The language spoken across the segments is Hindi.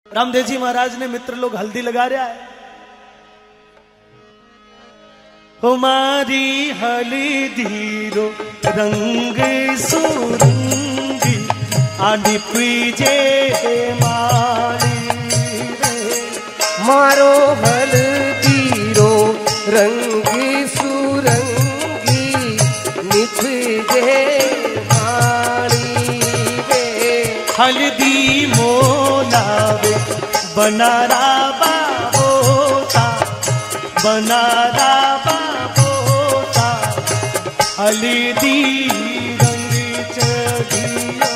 रामदेव जी महाराज ने मित्र लोग हल्दी लगा रहा है। हमारी हल्दी रो रंग सुरंगी आदि पीजे मारी मारो हल्दी रो रंग सुरंगी निपजे मारी रे हल्दी मोलावे बनारा बाबोता बनारा बाबोता हल्दी रंग चढ़ियो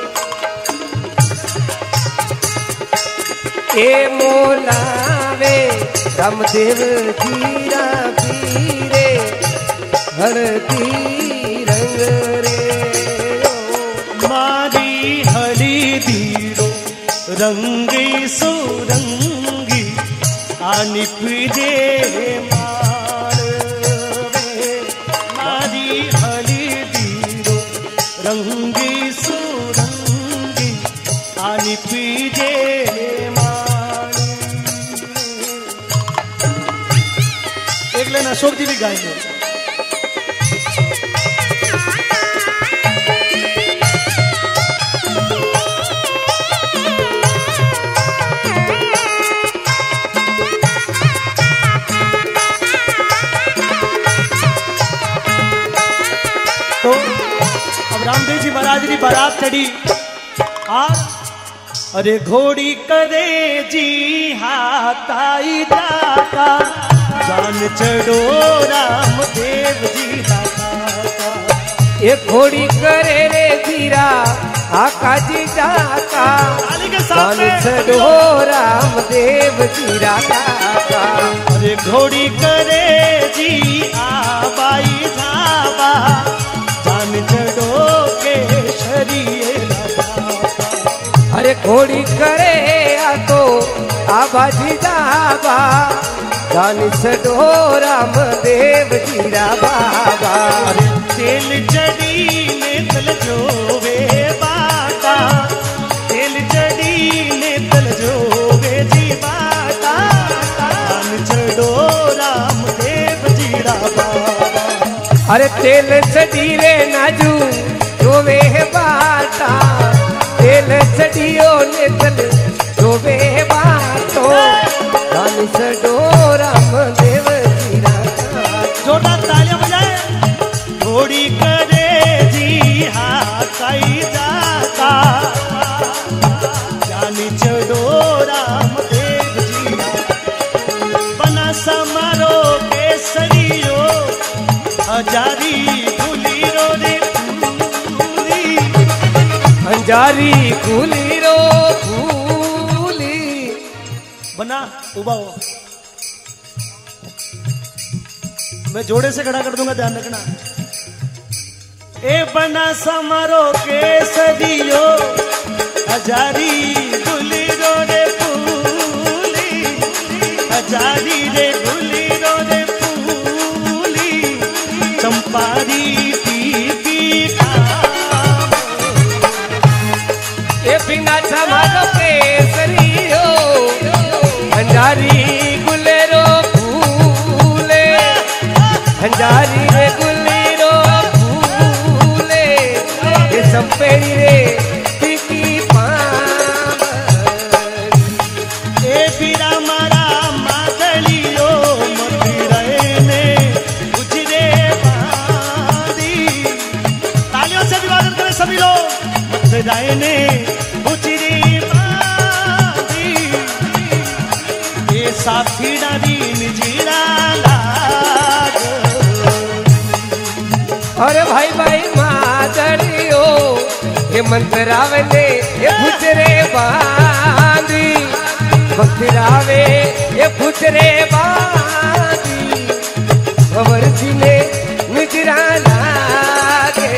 ए मोलावे रामदेव जीरा पीरे हल्दी रंग रे मारी हल्दी रो रंग सुरंगी आनी पीजे मारी हल्दी रो रंग सुरंगी आनी पीजे एक लेना अशोक जी भी गाएंगे। तो अब रामदेव जी महाराज की बारात चढ़ी अरे घोड़ी करे जी हाथाई जाता जान चढ़ो रामदेव जी दाता ये घोड़ी करे रे धीरा आका जी जाता जान चढ़ो रामदेव जी दाता अरे घोड़ी करे जी आबाई धाबा जान चढ़ो केशरिए अरे घोड़ी करे आ तो आबाजी जाबा जान चढ़ो रामदेव जीरा बाबा अरे तेल चढ़ी ने तल जोवे बाटा तेल चढ़ी ने तल जोवे जी बाटा जान चढ़ो रामदेव जीरा बाबा अरे तेल चढ़ी रे नाजू जोवे बाटा तेल चढ़ियो ने तल जोवे बाटो जान चढ़ो रामदेव जीरा जोरदार तालियां बजाए घोड़ी करे जी हाथाई जाता जानी चढ़ो रामदेव जी बना समारो केसरियो हजारी गुली रो रे फूली हजारी गुली रो फूली बना उबा हो मैं जोड़े से खड़ा कर दूंगा ध्यान रखना। ए बना समारो केसरियो हजारी गुली रो रे फूली हजारी रे गुली रो रे फूली चंपारी पीपी ए बिना समारो केसरियो हजारी गुलेरो फूले हजारी रे गुलेरो फूले ये संपेरी रे पीकी पावन ए बीरा मारा मादलियो मथुराए में गुजरे बादी तालियों से अभिवादन करें सभी लोग मथुराए ने गुजरे बादी ये साथी डाली निजीरा अरे भाई भाई मादरियो ये मंत्रावे ने ये भुजरे बांधी मंत्रावे ये भुजरे बांधी खबर जी ने निजरा लागे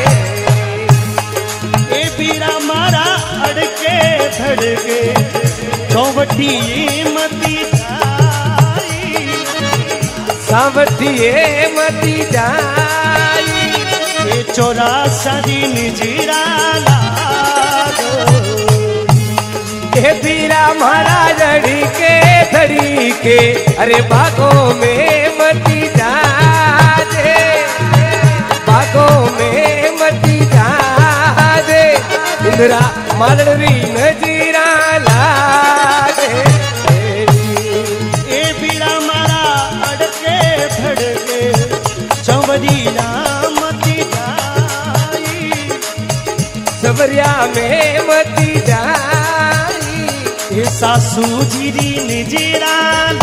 ए बीरा मारा अड़के धड़के चौवटी मती जाई सावटिए मती जाई ये 84 दिन जीरा ला हे बीरा महाराज धड़ी के अरे बागों में मती जाजे, बागों में मती जाजे, इंदिरा मालवी नजीरा लागे। ए बीड़ा मारा अड़के धड़के चंवरीला मती जाई, सवरिया में मती जाई, ए सासू जीरी निजीरा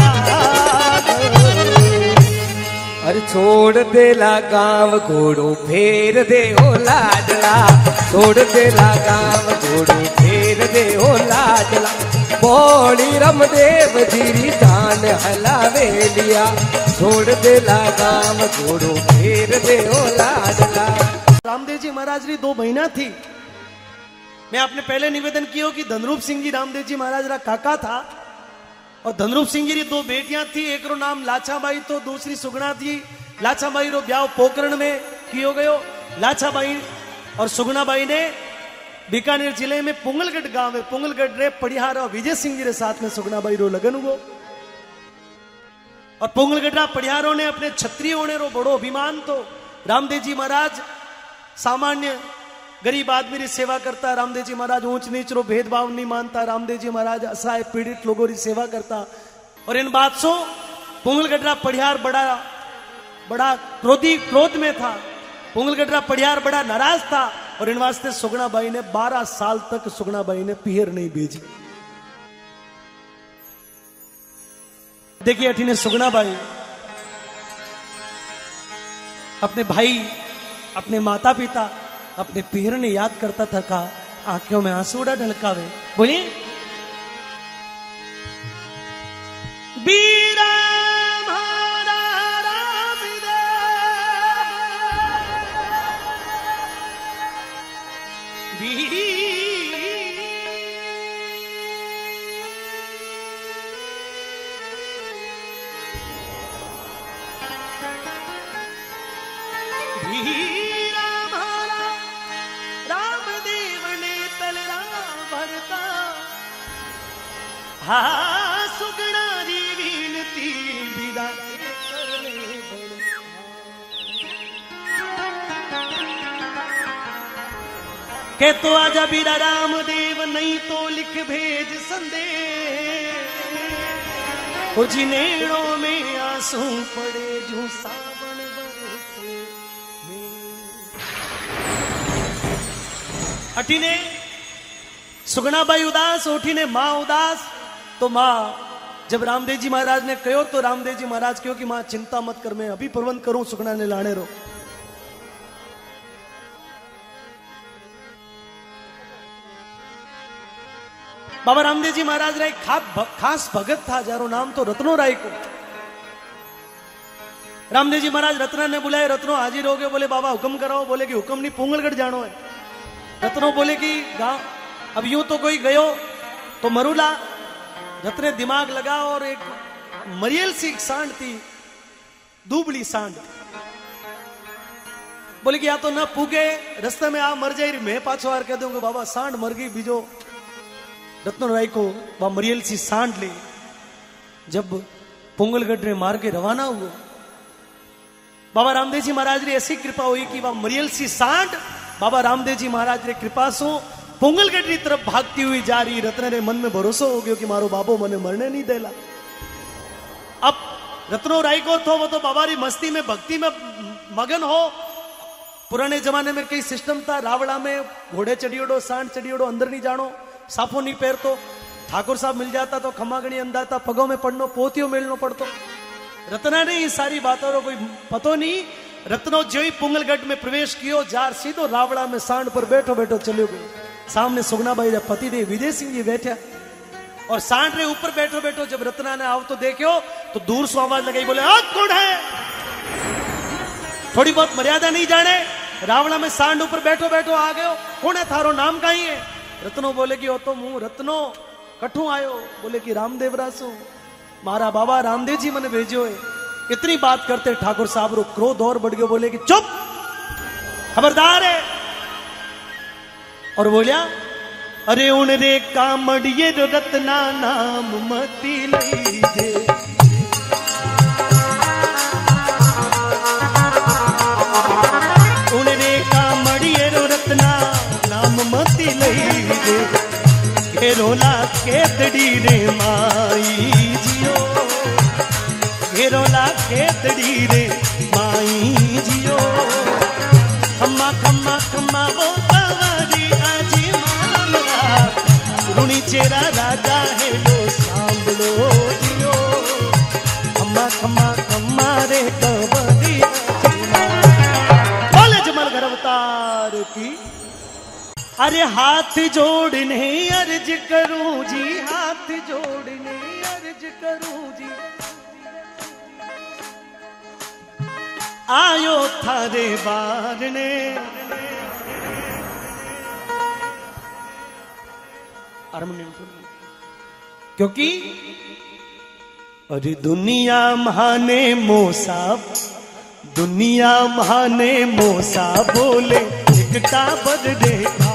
अरे छोड़ देला गाँव घोड़ो फेर दे ओ लाडला, छोड़ देला गाँव घोड़ो फेर दे ओ लाडला, बोली रमदेव जीरी जान हलावे लिया, छोड़ देला गाँव घोड़ो फेर दे ओ लाडला। रामदेव जी महाराज री 2 महीना थी। मैं आपने पहले निवेदन किया कि धनरूप सिंह जी रामदेव जी महाराज रा काका था, और धनरूप सिंह जी री 2 बेटियां थी, एक रो नाम लाछाबाई तो दूसरी सुगना थी। लाछाबाई रो ब्याह पोकरण में कियो गयो। लाछाबाई और सुगनाबाई ने बीकानेर जिले में पुंगलगढ़ गांव है, पुंगलगढ़ रे पड़िहार विजय सिंह जी रे साथ में सुगनाबाई रो लगन हुआ। और पुंगलगढ़ पड़िहारों ने अपने क्षत्रियों ने रो बड़ो अभिमान तो रामदेव जी महाराज सामान्य गरीब आदमी री सेवा करता। रामदेव जी महाराज ऊंच नीच रो भेदभाव नहीं मानता। रामदेव जी महाराज असहाय पीड़ित लोगों की सेवा करता। और इन बात सो पुंगलगढ़ पड़िहार बड़ा क्रोध में था। पुंगलगढ़ पड़िहार बड़ा नाराज था, और इन वास्ते सुगनाबाई ने 12 साल तक सुगनाबाई ने पीहर नहीं भेजी। देखिए अठी ने सुगनाबाई अपने भाई, अपने माता पिता, अपने पीहर ने याद करता था, कहा आंखों में आंसू ढलकावे। बोलिए बीरा मारा रामदेव, हाँ सुगना री विनती विदा करने के तो आजा बीरा रामदेव, नहीं तो लिख भेज संदेश। ओ जिनेड़ों में आंसू पड़े जो सावन बरसे अठी ने सुगनाबाई उदास, ओठी ने मां उदास। तो मां जब रामदेव जी महाराज ने कहो तो रामदेव जी महाराज कहो कि मां चिंता मत कर, मैं अभी प्रबंध करूं, सुगना ने लाने रो। बाबा रामदेव जी महाराज रा खास भगत था, जारो नाम तो रत्नो राय को। रामदेव जी महाराज रत्ना ने बुलाए, रत्नो हाजिर हो गए। बोले बाबा हुक्म कराओ। बोले कि हुक्म नहीं, पुंगलगढ़ जानो है। रत्नो बोले कि गांव अब यूं तो कोई गयो तो मरूला। रत्ने दिमाग लगा और एक मरियल सी सांड थी, दुबली सांड। बोले कि या तो ना पूगे, रास्ते में आ मर जाए, मैं पाछो आर कह दूंगा बाबा सांड मर गई। बीजो रत्न राय को वह मरियल सी सांड ले जब पुंगलगढ़ में मार के रवाना हुआ। बाबा रामदेव जी महाराज री ऐसी कृपा हुई कि वह मरियल सी सांड बाबा रामदेव जी महाराज रे कृपा सो पुंगलगढ़ की तरफ भागती हुई जा रही। रत्न रे मन में भरोसा हो गयो कि मारो बाबो मने मरने नहीं देला। अब रत्नो राय को तो वो तो बाबा री मस्ती में भक्ति में मगन हो। पुराने जमाने में कई सिस्टम था, रावड़ा में घोड़े चढ़ियोड़ो, सांड चढ़ियोड़ो, अंदर नहीं जानो, साफो नहीं पैरतो। ठाकुर साहब मिल जाता तो खमागणी अंदाता, पगों में पड़नो, पोतियों मिलनो पड़तो। रत्ना ने ये सारी बातों को कोई पतो नहीं। रत्नो जो ही पुंगलगढ़ में प्रवेश कियो, जार सीधो रावड़ा में सांड पर बैठो बैठो चलो गए। सामने सुगनाबाई रे पति देव विजय सिंह जी बैठा, और सांड रे ऊपर बैठो बैठो जब रत्ना ने आओ तो देखो तो दूर से आवाज लगाई, बोले आ कौन है? थोड़ी बहुत मर्यादा नहीं जाने, रावड़ा में सांड ऊपर बैठो बैठो आ गयो, कौन है? थारो नाम का ही है? रत्नो बोले कि ओ तो मुंह रत्नो कठू आयो। बोले कि रामदेव रासो, मारा बाबा रामदेव जी मैंने भेजो है। इतनी बात करते ठाकुर साहब रो क्रोध और बढ़ गयो। बोले कि चुप, खबरदार है। और बोलिया अरे उन रे कामड़िए रो रत्ना नाम मती लीजे। उन रे कामड़िए रो रत्ना नाम मती लीजे। घेरोला केतड़ी रे माई जियो, घेरोला केतड़ी रे माई जियो। खम्मा खम्मा खम्मा वो कावरी आजी मालवा, रुणी चेरा राजा है लो सांभलो जियो। खम्मा खम्मा खम्मा रे कावरी आजी मालवा। बोले जमल घर अवतार की। अरे हाथ जोड़ने अर्ज करूं जी, हाथ जोड़ने अर्ज करूं जी। आयो थारे बारने। क्योंकि अरे दुनिया महाने मोसा, दुनिया महाने मोसा बोले एकटा बदले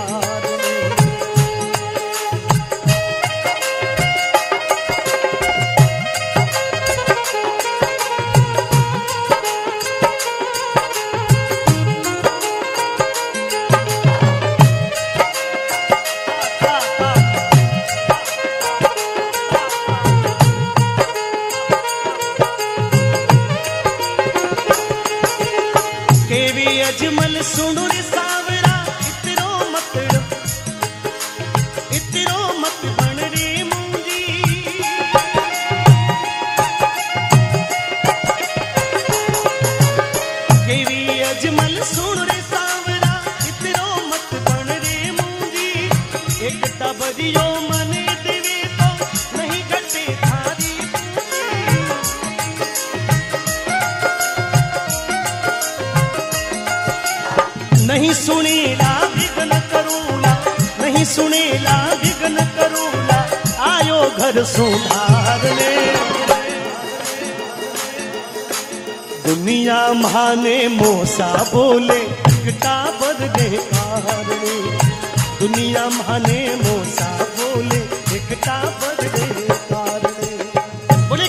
अजमल सुनो रे सावरा, इतरो मत बन रे मुंजी। केवी अजमल सुनो रे सावरा, इतरो मत बन रे मुंजी। एक टबरियो मने देवे तो नहीं घटे थारी। नहीं सुनेला विघ्न करूला, नहीं सुनेला विघ्न करूला। आयो घर सुधार ले। दुनिया माने मोसा बोले एकटा बदले कार ले। दुनिया माने मोसा बोले एकटा बदले कार ले। बोले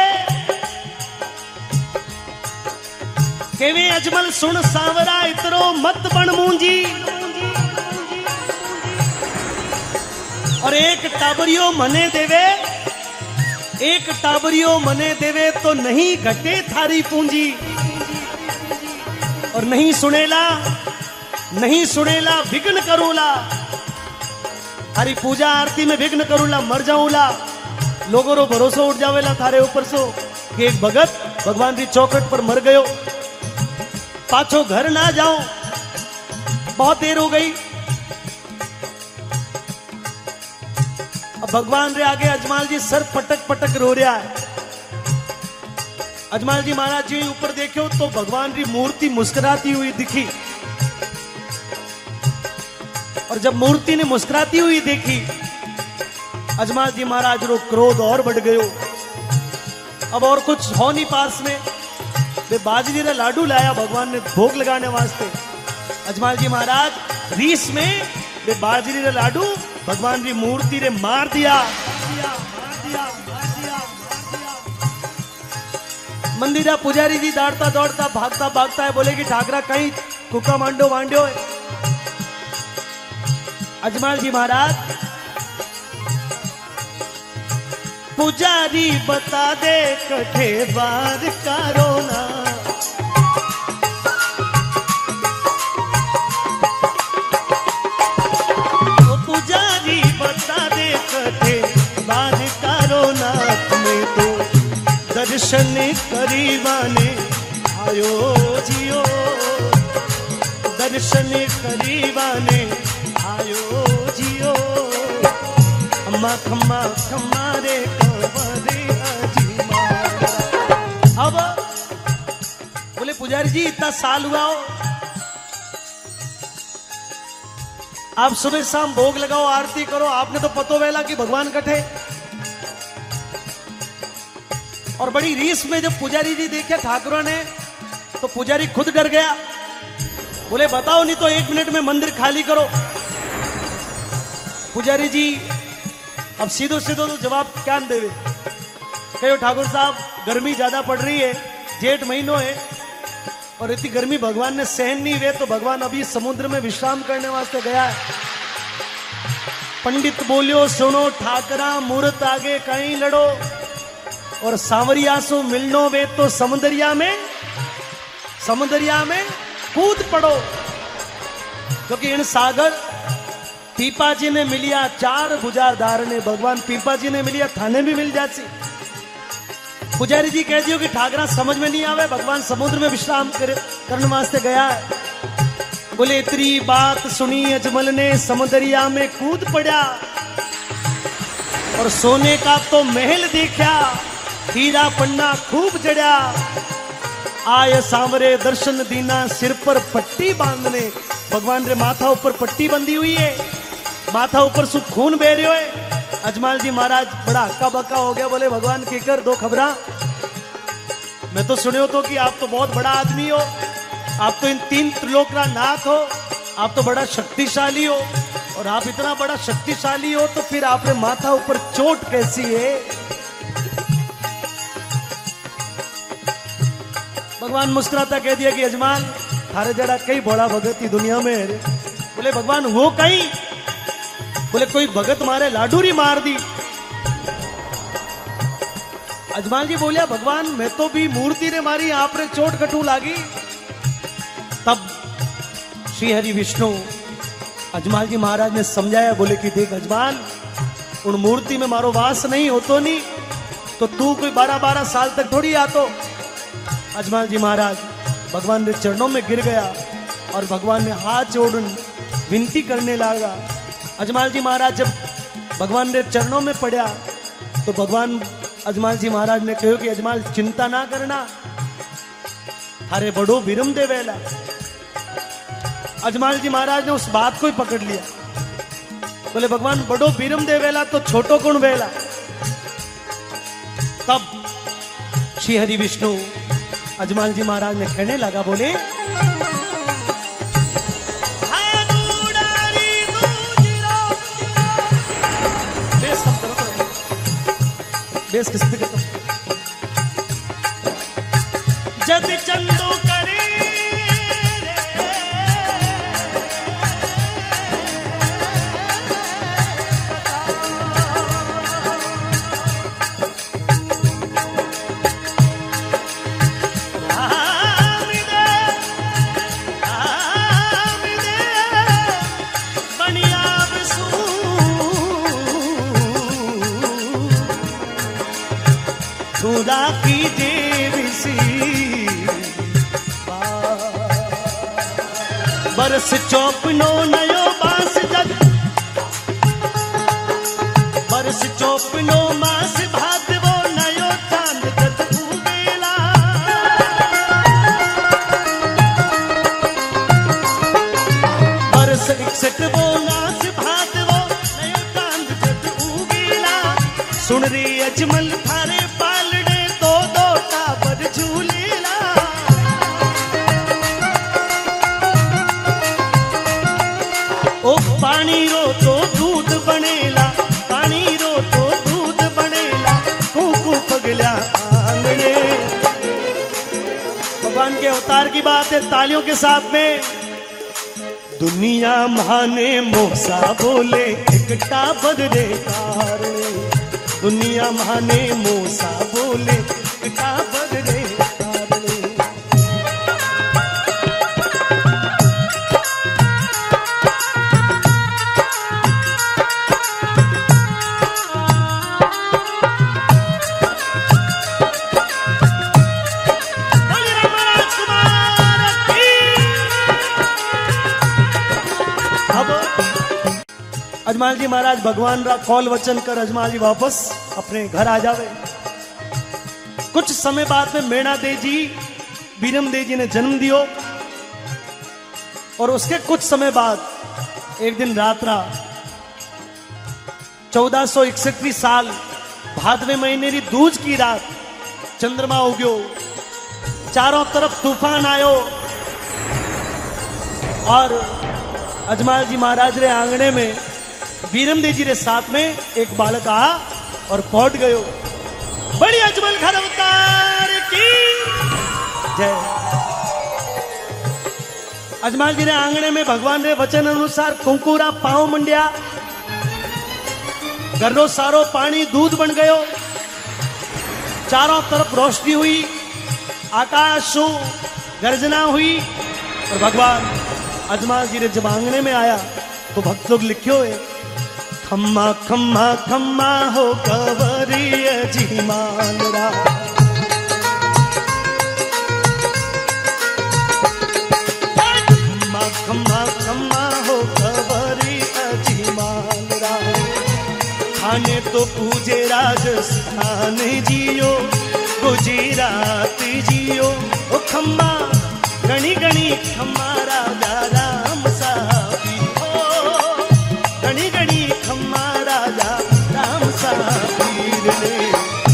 केवे अजमल सुन सावरा, इतरो मत बन मूंजी। और एक टाबरियो मने देवे, एक टाबरियो मने देवे तो नहीं घटे थारी पूंजी। और नहीं सुनेला, नहीं सुनेला विघ्न करूला। हरी पूजा आरती में विघ्न करूला, मर जाऊला। लोगों रो भरोसो उठ जावेला थारे ऊपर सो कि एक भगत भगवान की चौखट पर मर गयो, पाछो घर ना जाओ, बहुत देर हो गई। अब भगवान रे आगे अजमाल जी सर पटक पटक रो रहा है। अजमाल जी महाराज जी ऊपर देखो तो भगवान की मूर्ति मुस्कुराती हुई दिखी। और जब मूर्ति ने मुस्कुराती हुई देखी, अजमाल जी महाराज रो क्रोध और बढ़ गयो। अब और कुछ हो नहीं पास में, वे बाजरी रे लाडू लाया भगवान ने भोग लगाने वास्ते। अजमाल जी महाराज रीस में वे बाजरी रे लाडू भगवान की मूर्ति रे मार दिया। मंदिरा पुजारी जी दौड़ता दौड़ता भागता भागता है, बोले कि ठाकरा कहीं कुका मांडो मांडो है। अजमाल जी महाराज पुजारी बता दे कठे बार कारो ना। ओ पुजारी बता दे कठे बार कारो ना। तुम्हें तो दर्शन करीवाने आयो जियो, दर्शन करीवाने आयो जियो। अम्मा खम्मा खम्मा रे कंवरे आजी माला। अब बोले पुजारी जी इतना साल हुआ हो, आप सुबह शाम भोग लगाओ, आरती करो, आपने तो पतो वेला कि भगवान कठे। और बड़ी रीस में जब पुजारी जी देखे ठाकुरों ने, तो पुजारी खुद डर गया। बोले बताओ नहीं तो 1 मिनट में मंदिर खाली करो। पुजारी जी अब सीधो सीधो तो जवाब क्या देवे। कहो ठाकुर साहब गर्मी ज्यादा पड़ रही है, जेठ महीनों है और इतनी गर्मी भगवान ने सहन नहीं हुए, तो भगवान अभी समुद्र में विश्राम करने वास्ते गया है। पंडित बोलियो सुनो ठाकरा मूर्त आगे कहीं लड़ो, और सांवरिया सो मिलनो वे तो समुद्रिया में कूद पड़ो। क्योंकि इन सागर पीपा जी ने मिलिया, चार बुझारदार ने भगवान पीपा जी ने मिलिया, थाने भी मिल जाती। पुजारी जी कह दियो कि ठाकरा समझ में नहीं आवे, भगवान समुद्र में विश्राम करने वास्ते गया है। बोले इतनी बात सुनी अजमल ने समुद्रिया में कूद पड़ा, और सोने का तो महल देखा, हीरा पन्ना खूब जड़ा। आय सांवरे दर्शन दीना, सिर पर पट्टी बांधने। भगवान रे माथा ऊपर पट्टी बंधी हुई है, माथा ऊपर सुख खून बह रहे हो। अजमल जी महाराज बड़ा हक्का बक्का हो गया, बोले भगवान की कर दो खबरा। मैं तो सुने हो तो कि आप तो बहुत बड़ा आदमी हो, आप तो इन 3 त्रिलोक का नाथ हो, आप तो बड़ा शक्तिशाली हो, और आप इतना बड़ा शक्तिशाली हो तो फिर आपने माथा ऊपर चोट कैसी है। भगवान मुस्कुराता कह दिया कि अजमान थारे जड़ा कई बड़ा भगत की दुनिया में है। बोले भगवान वो कहीं? बोले कोई भगत मारे लाडूरी मार दी। अजमान जी बोलिया भगवान मैं तो भी मूर्ति ने मारी, आपने चोट कटू लागी। तब श्री हरि विष्णु अजमाल जी महाराज ने समझाया, बोले कि देख अजमाल उन मूर्ति में मारो वास नहीं होतो नहीं, तो तू कोई 12-12 साल तक थोड़ी आतो। अजमाल जी महाराज भगवान के चरणों में गिर गया और भगवान ने हाथ जोड़ विनती करने लगा। अजमाल जी महाराज जब भगवान के चरणों में पड़ा तो भगवान अजमाल जी महाराज ने कहो कि अजमाल चिंता ना करना, थारे बड़ो विरम दे वेला। अजमाल जी महाराज ने उस बात को ही पकड़ लिया। बोले भगवान बड़ो विरम दे वेला तो छोटो कौन वेला। तब श्री हरि विष्णु अजमाल जी महाराज ने कहने लगा, बोले बेस किस पे करता जद चंदो करे खुदा की देवी बरस चौपनो नयो बांस जग, बरस चौपनो मास भादवो नयो चांद जग उगेला। बरस 61वो नास भादवो नयो चांद जग उगेला। सुन रे अजमल थारे पालड़े दो टाबर झूलेला। ओ पानी रो तो दूध बनेला, पानी रो तो दूध बनेला, कुकू पगला आंगने। भगवान के अवतार की बात है, तालियों के साथ में। दुनिया माने मोसा बोले एक टाबर रे कारणे, दुनिया माने मोसा बोले टाबर रे कारणे। अजमाल जी महाराज भगवान रा कॉल वचन कर अजमाल जी वापस अपने घर आ जावे। कुछ समय बाद में मेणा दे जी बीरम दे जी ने जन्म दियो, और उसके कुछ समय बाद एक दिन रात 1461 साल भादवे महीने री दूज की रात चंद्रमा उग्यो, चारों तरफ तूफान आयो, और अजमाल जी महाराज रे आंगणे में वीरमदेव जी रे साथ में एक बालक आ और पहुंच गयो। बड़ी अजमल खान अवतार की जय। अजमल जी रे आंगणे में भगवान रे वचन अनुसार कुंकुरा पांव मंडिया, घरो सारो पानी दूध बन गयो, चारों तरफ रोशनी हुई, आकाश गर्जना हुई। और भगवान अजमल जी रे जब आंगणे में आया तो भक्त लोग लिखियो है, खम्मा खम्मा खम्मा हो कवरिय जी मालरा, खम्मा खम्मा खम्मा हो कवरिय जी मालरा, खाने तो पूजे राजस्थान जियो, गुजरात जियो, ओ खम्मा गणी गणी खम्मा राजा राम साबी, ओ गणी गणी खम्मा राजा राम साबीर ने,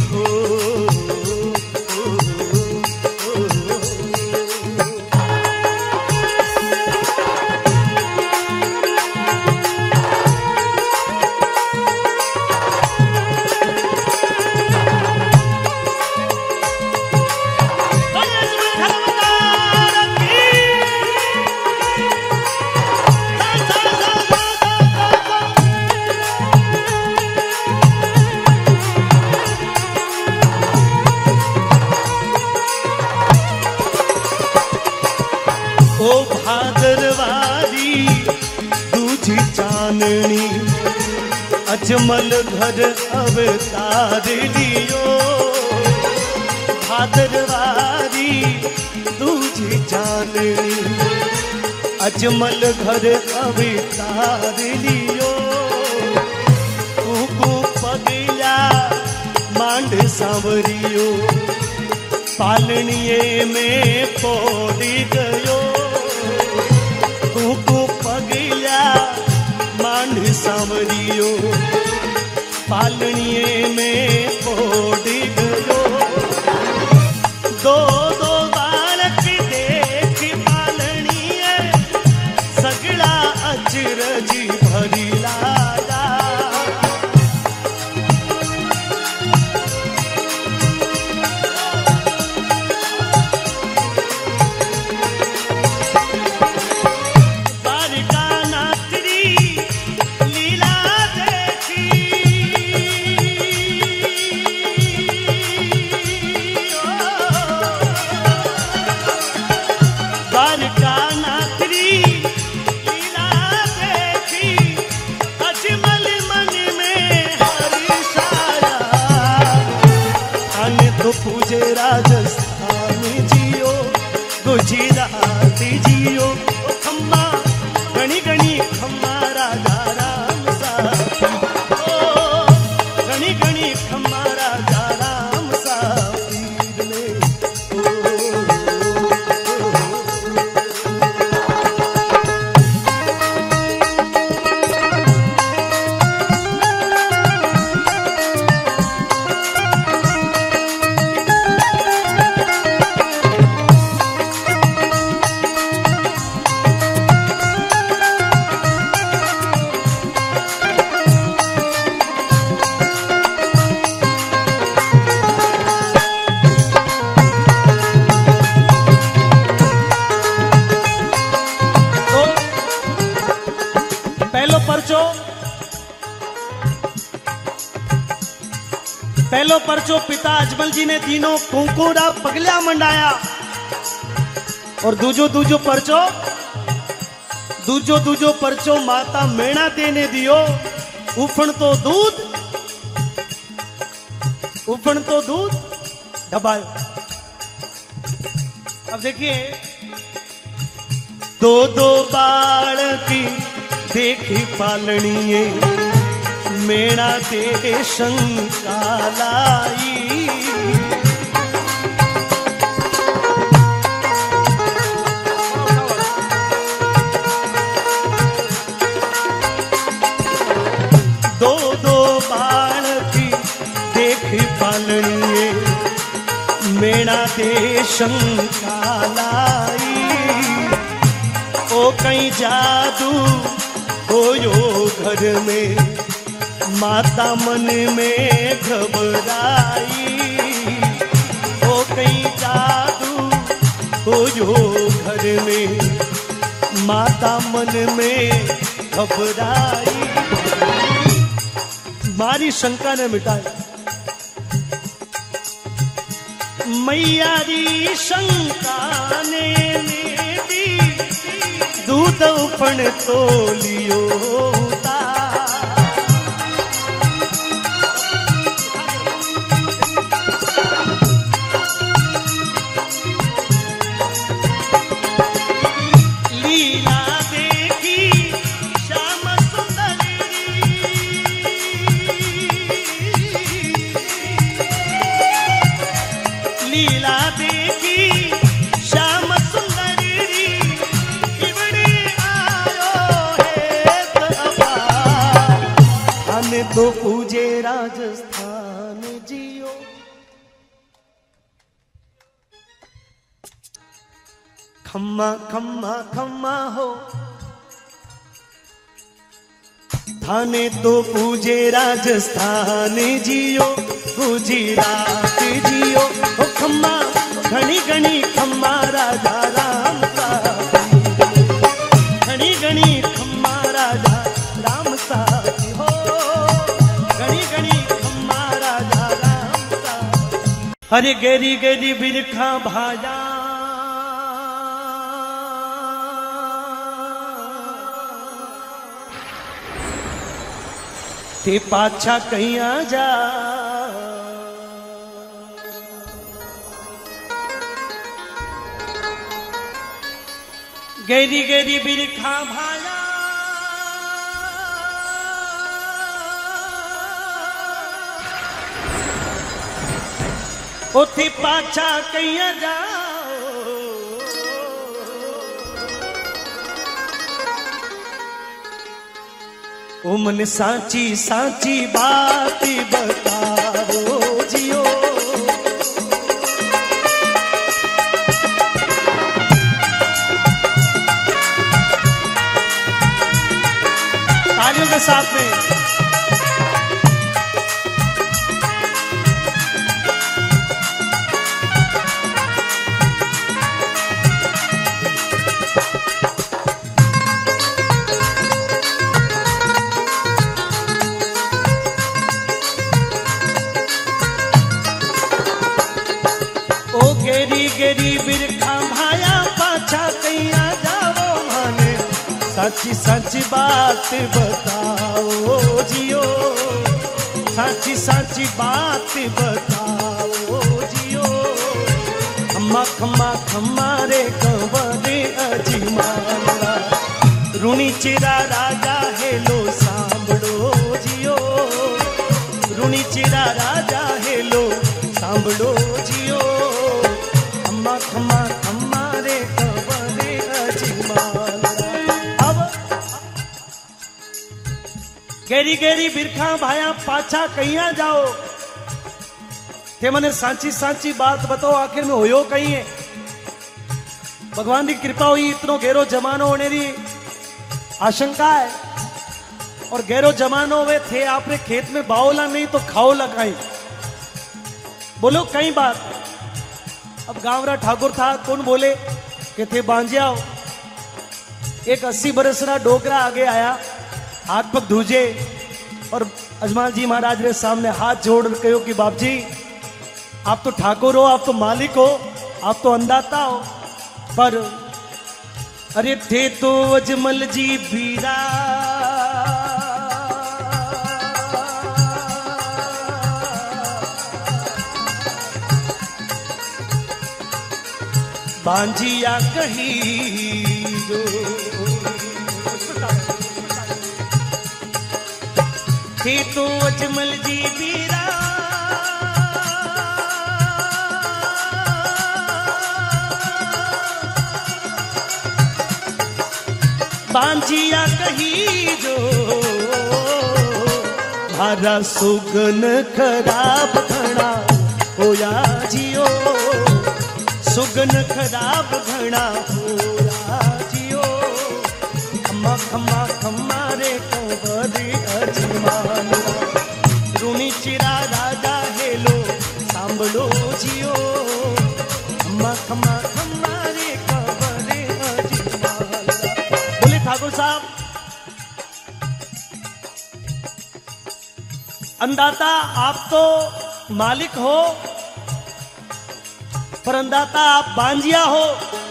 अजमल घर अवतार लियो, भादरवारी दूजी चांदनी, अजमल घर अवतार लियो, तू पगला मांड सांवरियो, पालनिए में पोड़ी गयो, तू पगला मांड सांवरियो, पालनिए में पोड़ी गयो, दो दो बालक देख पालनिए, सगला अचरजी भरी लाला, राजस्थान जियो, गुजरात जियो, खम्मा गणी गणी खम्मा राजा राम साबी, ओ गणी गणी खम्मा राजा राम साबीर ने, पहलो परचो पिता अजमल जी ने तीनों कुंकुरा पगलिया मंडाया, और दूजो दूजो परचो माता मेणा देने दियो, उफण तो दूध दबायो। अब देखिए, दो दो बालकी देखी पालनिए, मेणा दे शंका लाई, दो दो बालकी देखी पालनिए, मेणा दे शंका लाई, ओ कहीं जादू होयो घर में माता मन में घबराई हो कहीं जादू होयो घर में माता मन में घबराई। मारी शंका ने मिटाई मैया री शंका ने मेरी दूध पण तोलियो तो पूजे राजस्थान जियो। खम्मा खम्मा खम्मा हो थाने तो पूजे राजस्थान जियो गुजरात जियो ओ खम्मा घनी घनी खम्मा राजा राम सा घनी घनी खम्मा राजा राम सा हो हरे गेरी गेरी बिरखा भाजा ते पाछा कहीं आ जा गेरी गेरी बिरखा भाजा उठी पाछा कहीं जाओ ओ मन सांची सांची बात बताओ जियो। तालियों के साथ में गेरी बिरखा भाया पाछा कहीं जाओ माने साची साची बात बताओ जियो साची साची बात बताओ जियो। खम्मा खम्मा खम्मा रे कंवरे अजीमाला ऋणी चिरा राजा हेलो सांभळो जियो ऋणी चिरा राजा हेलो सांभळो जियो। खम्मा खम्मा रे कंवरे अजीमाला अब गेरी गेरी बिरखा भाया पाछा कहीं जाओ ते मने सांची सांची बात बताओ आखिर में होयो कहीं है। भगवान की कृपा हुई इतनो गहरो जमानो होने री आशंका है और गहरो जमानो वे थे आपने खेत में बाओला नहीं तो खाओला कहीं बोलो कई बात। अब गांवरा ठाकुर था कौन बोले कि थे बांजियाओ एक 80 बरसना डोकरा आगे आया हाथ पग धूजे और अजमाल जी महाराज ने सामने हाथ जोड़ कहो कि बाप जी आप तो ठाकुर हो आप तो मालिक हो आप तो अंदाता हो पर अरे थे तो अजमल जी बीरा बांजिया कही जो थे तो अजमल जी बीरा बांजिया कही जो मारा सुगन खराब घना होया जियो सुगन खराब घना होया जियो। खम्मा खम्मा खम्मा रे कंवरी अजमाला रूणी चिरा राजा हेलो सांभळो जियो खम्मा खम्मा खम्मा रे कंवरी अजमाला। बोले ठाकुर साहब, अंदाता आप तो मालिक हो, पर अंदाता आप बांजिया हो,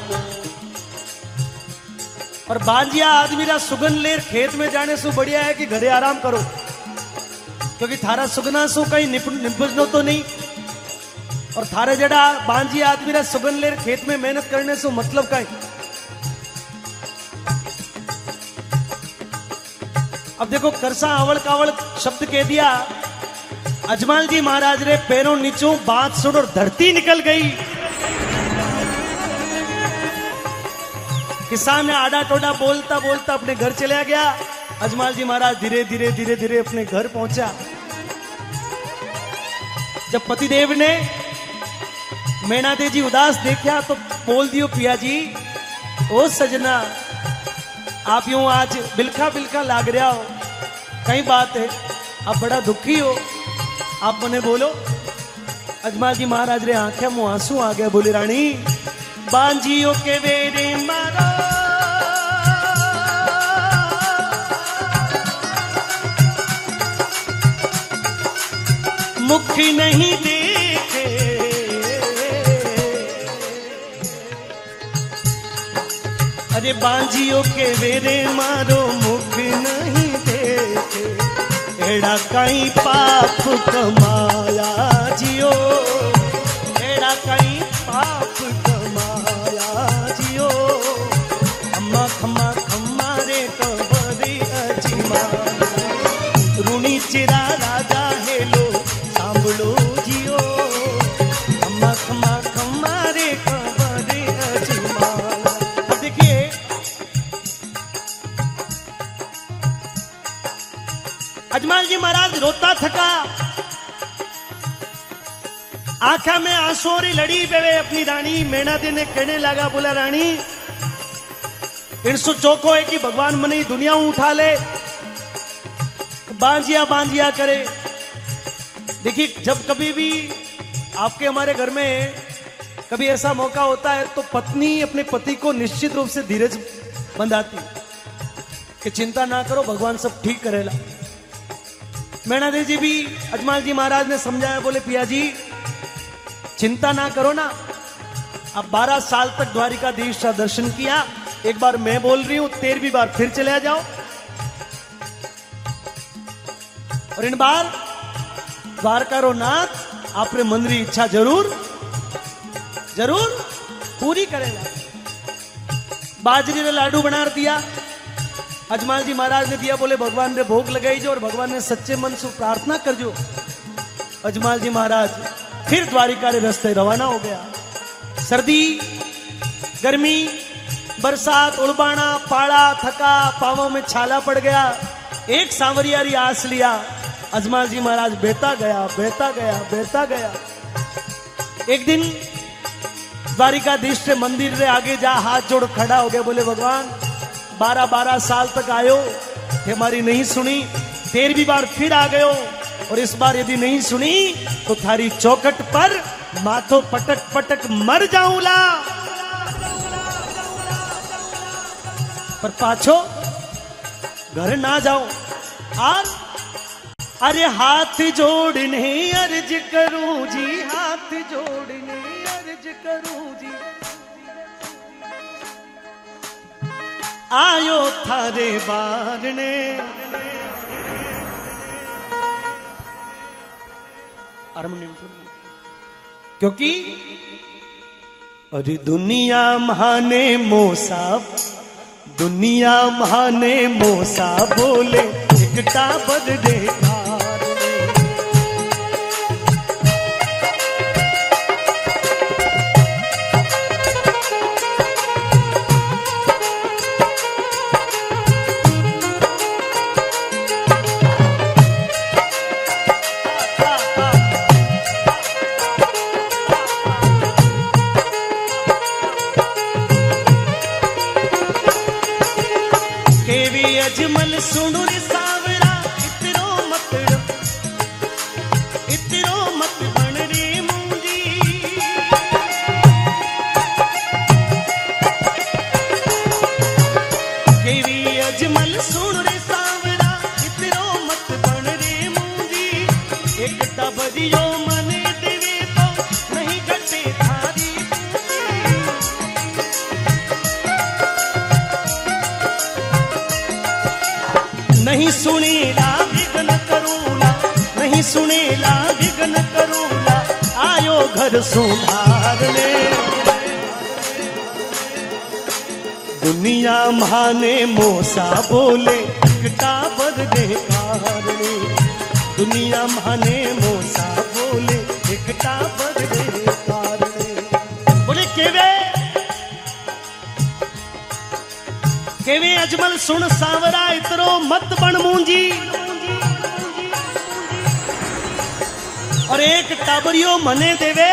और बांजिया आदमी रा सुगन लेर खेत में जाने से बढ़िया है कि घरे आराम करो, क्योंकि थारा सुगना सु कहीं निपुजनो तो नहीं, और थारे जड़ा बांजिया आदमी रा सुगन लेर खेत में मेहनत करने से मतलब कहीं। अब देखो करसा आवड़ कावड़ शब्द कह दिया, अजमाल जी महाराज रे पैरों नीचों बात सुन और धरती निकल गई। किसान ने आड़ा टोड़ा बोलता बोलता अपने घर चला गया। अजमाल जी महाराज धीरे धीरे धीरे धीरे अपने घर पहुंचा। जब पतिदेव ने मैनादेव जी उदास देखा तो बोल दियो, पिया जी ओ सजना, आप यूं आज बिलखा बिलखा लाग रहा हो, कई बात है, आप बड़ा दुखी हो, आप मने बोलो। अजमाल जी महाराज रे आंखें मुंह आंसू आ गया। बोले रानी बांजियो के वेरे मारो मुख नहीं देखे, अरे बांजियो के वेरे मारो मुख नहीं देखे, एड़ा कहीं पाप कमाया जियो, एड़ा कहीं पाप कमाया जियो, खम्मा खम्मा खम्मा रे कंवरी अजमाला रूणी चिरा राजा हेलो सांभळो जियो, खम्मा खम्मा खम्मा रे कंवरी अजमाला। अब देखिए अजमाल जी महाराज रोता थका, आंखा में आंसुओं लड़ी पे अपनी रानी मैनादेवी ने कहने लगा, बोला रानी इनसु चौको है कि भगवान मने दुनिया उठा ले, बांजिया बांजिया करे। देखिए जब कभी भी आपके हमारे घर में कभी ऐसा मौका होता है तो पत्नी अपने पति को निश्चित रूप से धीरज बंधाती कि चिंता ना करो, भगवान सब ठीक करेला। मैनादेवी जी भी अजमाल जी महाराज ने समझाया, बोले पिया जी चिंता ना करो ना, अब 12 साल तक द्वारिकाधीश का दर्शन किया, एक बार मैं बोल रही हूं 13वीं बार फिर चले आ जाओ, और इन बार द्वारकारो नाथ आपने मन री इच्छा जरूर जरूर पूरी करेगा। बाजरी रे लाडू बना दिया, अजमाल जी महाराज ने दिया, बोले भगवान ने भोग लगाई जो और भगवान ने सच्चे मन से प्रार्थना कर जो। अजमाल जी महाराज फिर द्वारिका रे रास्ते रवाना हो गया। सर्दी गर्मी बरसात उड़बाना पाड़ा थका, पावों में छाला पड़ गया, एक सांवरिया री आस लिया। अजमाल जी महाराज बेता गया बेता गया बेता गया। एक दिन द्वारिकाधीश से मंदिर रे आगे जा हाथ जोड़ खड़ा हो गया, बोले भगवान 12 साल तक आयो, हमारी नहीं सुनी, 13वीं बार फिर आ गयो, और इस बार यदि नहीं सुनी तो थारी चौखट पर माथो पटक पटक मर जाऊंला, पर पाछो घर ना जाओ। और अरे हाथ जोड़ने अर्ज करूं जी, हाथ जोड़ने अर्ज करूं जी, आयो थारे बारने। क्योंकि अरे दुनिया महाने मोसा, दुनिया महाने मोसा बोले एकटा बदले सुनो रे सावरा इतरो मत बन रे मुंजी। केवी अजमल सुन रे सावरा इतरो मत बन रे मुंजी। एक टबरियो मने देवे तो नहीं घटे थारी नहीं सुनेला विघ्न करूला नहीं सुनेला विघ्न करूला आयो घर सुधार ले। दुनिया माने मोसा बोले एकटा बदले कारणे। दुनिया माने मोसा बोले एकटा बदले कारणे। बोले केवे अजमल सुन सावरा इतरो मत बन मूंजी। और एक टाबरियो मने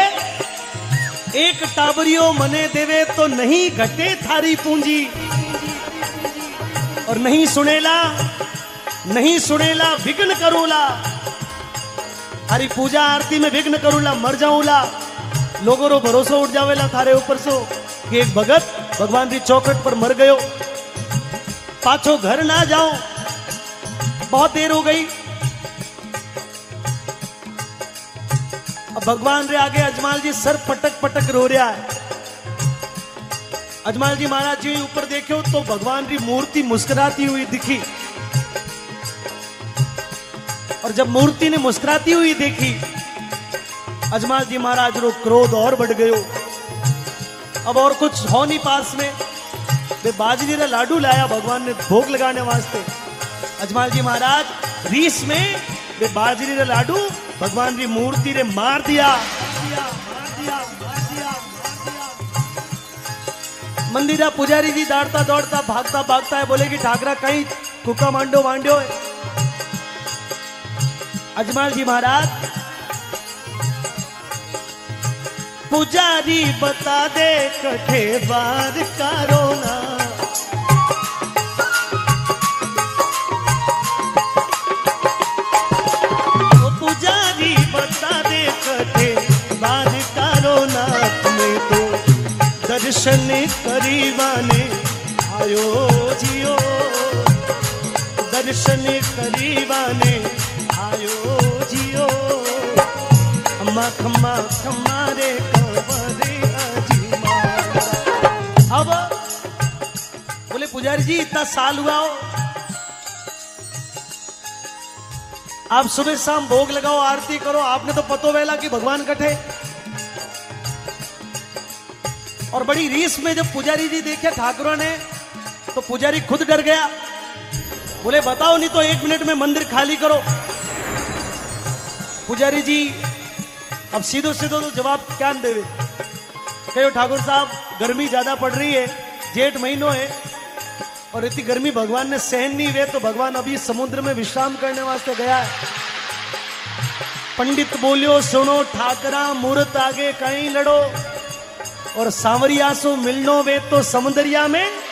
देवे तो नहीं घटे थारी पूंजी। और नहीं सुनेला विघ्न करूला। हरी पूजा आरती में विघ्न करूला मर जाऊला। लोगों रो भरोसा उठ जावेला थारे ऊपर सो कि एक भगत भगवान की चौखट पर मर गयो पाछो घर ना जाओ बहुत देर हो गई। अब भगवान रे आगे अजमाल जी सर पटक पटक रो रहा है। अजमाल जी महाराज जी ऊपर देखो तो भगवान की मूर्ति मुस्कुराती हुई दिखी। और जब मूर्ति ने मुस्कुराती हुई देखी अजमाल जी महाराज रो क्रोध और बढ़ गयो। अब और कुछ हो नहीं पास में वे बाजरी रा लाडू लाया भगवान ने भोग लगाने वास्ते। अजमाल जी महाराज रीस में वे बाजरी रा लाडू भगवान की मूर्ति रे मार दिया। मंदिरा पुजारी जी दौड़ता दौड़ता भागता भागता है बोले कि ठाकरा कहीं कुका मांडो है। अजमाल जी महाराज पुजारी बता दे कठे बार कारो ना। पुजारी बता दे कठे बार कारो ना। तुम्हें तो दर्शन करीवाने आयो जियो। दर्शन करीवाने आयो जियो। खम्मा खम्मा खम्मा रे कंवरे अजीमा। अब बोले पुजारी जी इतना साल हुआ हो आप सुबह शाम भोग लगाओ आरती करो आपने तो पतो वेला कि भगवान कठे। और बड़ी रीस में जब पुजारी जी देखे ठाकुरों ने तो पुजारी खुद डर गया। बोले बताओ नहीं तो 1 मिनट में मंदिर खाली करो। पुजारी जी अब सीधो सीधो तो जवाब क्या देवे। कहो ठाकुर साहब गर्मी ज्यादा पड़ रही है जेठ महीनों है और इतनी गर्मी भगवान ने सहन नहीं हुए तो भगवान अभी समुद्र में विश्राम करने वास्ते गया है। पंडित बोलियो सुनो ठाकरा मूर्त आगे कहीं लड़ो और सांवरिया सो मिलनो वे तो समुद्रिया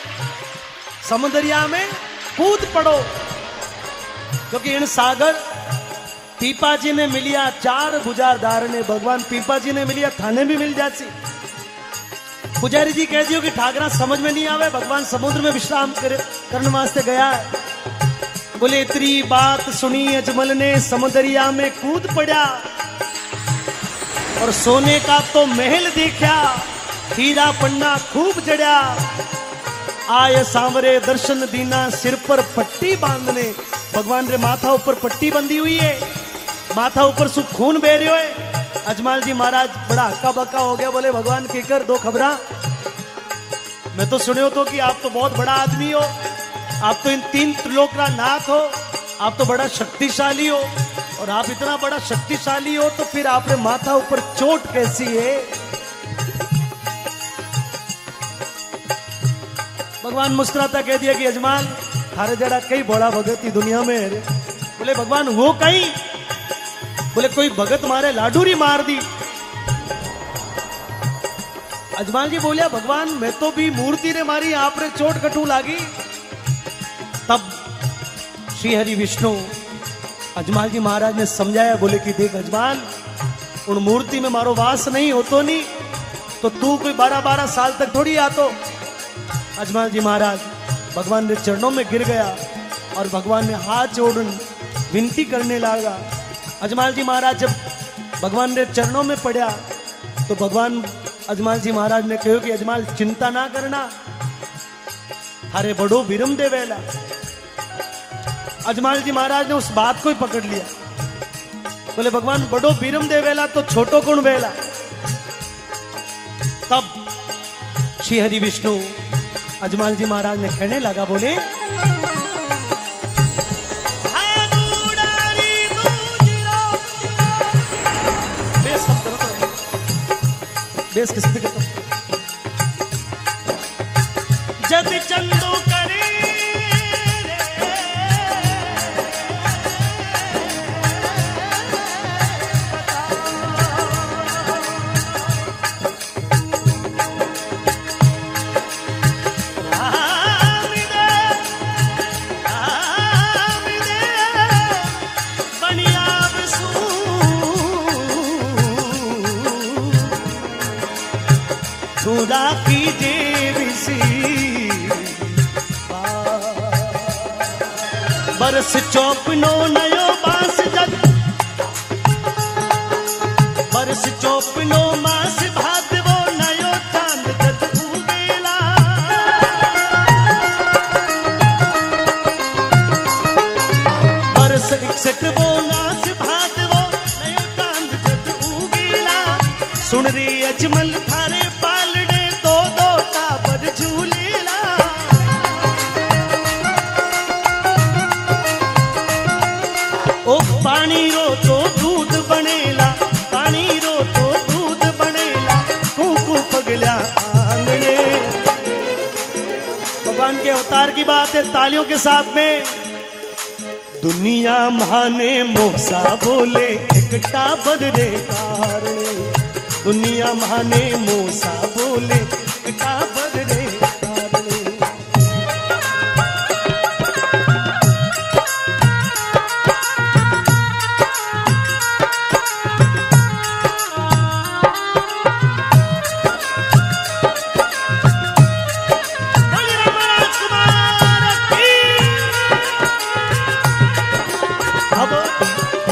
में कूद पड़ो। क्योंकि इन सागर पीपा जी ने मिलिया 4 बुझारदार ने भगवान पीपा जी ने मिलिया थाने भी मिल जाती। पुजारी जी कह दियो कि ठाकरा समझ में नहीं आवे भगवान समुद्र में विश्राम करने वास्ते गया है। बोले इतनी बात सुनी अजमल ने समुद्रिया में कूद पड़ा और सोने का तो महल देखा हीरा पन्ना खूब जड़ा। आय सांवरे दर्शन दीना सिर पर पट्टी बांधने। भगवान रे माथा ऊपर पट्टी बंधी हुई है माथा ऊपर सु खून बह रही है। अजमाल जी महाराज बड़ा हक्का बक्का हो गया। बोले भगवान की कर 2 खबरा। मैं तो सुने हो तो कि आप तो बहुत बड़ा आदमी हो आप तो इन 3 त्रिलोक का नाथ हो आप तो बड़ा शक्तिशाली हो और आप इतना बड़ा शक्तिशाली हो तो फिर आपने माथा ऊपर चोट कैसी है। भगवान मुस्कुराता कह दिया कि अजमाल थारे जड़ा कई बड़ा भगत ही दुनिया में है। बोले भगवान वो कहीं। बोले कोई भगत मारे लाडूरी मार दी। अजमाल जी बोलिया भगवान मैं तो भी मूर्ति ने मारी आपने चोट कटू लागी। तब श्री हरि विष्णु अजमाल जी महाराज ने समझाया, बोले कि देख अजमाल, उन मूर्ति में मारो वास नहीं होतो नहीं तो तू कोई 12-12 साल तक थोड़ी आतो। अजमाल जी महाराज भगवान के चरणों में गिर गया और भगवान ने हाथ जोड़ विनती करने लगा। अजमाल जी महाराज जब भगवान के चरणों में पड़ा तो भगवान अजमाल जी महाराज ने कहो कि अजमाल चिंता ना करना, थारे बड़ो विरम दे वेला। अजमाल जी महाराज ने उस बात को ही पकड़ लिया, बोले भगवान बड़ो विरम दे वेला तो छोटो कौन वेला। तब श्री हरि विष्णु अजमाल जी महाराज ने कहने लगा, बोले बेस किस पे करता जद चंदो करे खुदा की देवी बरस चौपनो नयो बांस जग, बरस चौपनो मास भाद वो नयो चांद जग उगेला। बरस 61 वो नास भाद वो नयो चांद जग उगेला। सुन रे अजमल थारे पालने दो टाबर झूलेला। ओ पानी रो तो दूध बनेला, पानी रो तो दूध बनेला, कूकू पगला आंगने। भगवान के अवतार की बात है, तालियों के साथ में। दुनिया माने मोसा बोले एक टाबर रे कारणे, दुनिया माने मोसा बोले एक टाबर रे